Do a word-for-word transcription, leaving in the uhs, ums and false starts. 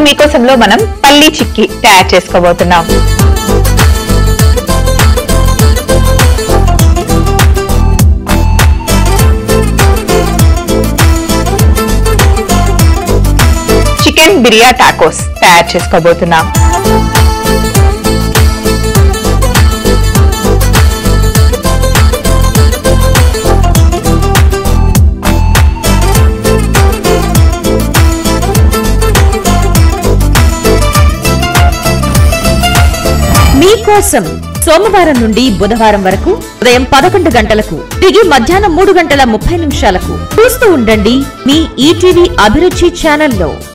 మీకోసంలో మనం పల్లీ చిక్కీ తయారు చేసుకోబోతున్నాం. చికెన్ బిర్యా టాకోస్ తయారు చేసుకోబోతున్నాం. మీకోసం సోమవారం నుండి బుధవారం వరకు ఉదయం పదకొండు గంటలకు తిరిగి మధ్యాహ్నం మూడు గంటల ముప్పై నిమిషాలకు చూస్తూ ఉండండి మీ ఈటీవీ అభిరుచి ఛానల్లో.